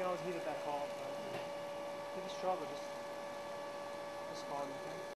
can always leave it that call. But if you struggle, just call me. Okay?